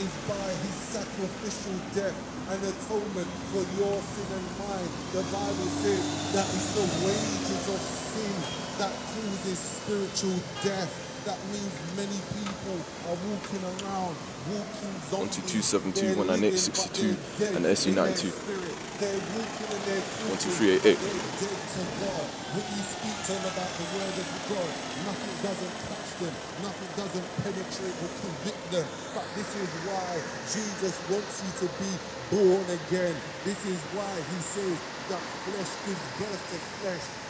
is by his sacrificial death and atonement for your sin and mine. The Bible says that it's the wages of sin that causes spiritual death. That means many people are walking around, walking zombies. 1272 198 62 and SE92 They're walking and they're talking. 1238. They're dead to God. When you speak to them about the word of God, nothing doesn't touch them. Nothing doesn't penetrate or convict them. But this is why Jesus wants you to be born again. This is why he says that flesh gives birth to flesh.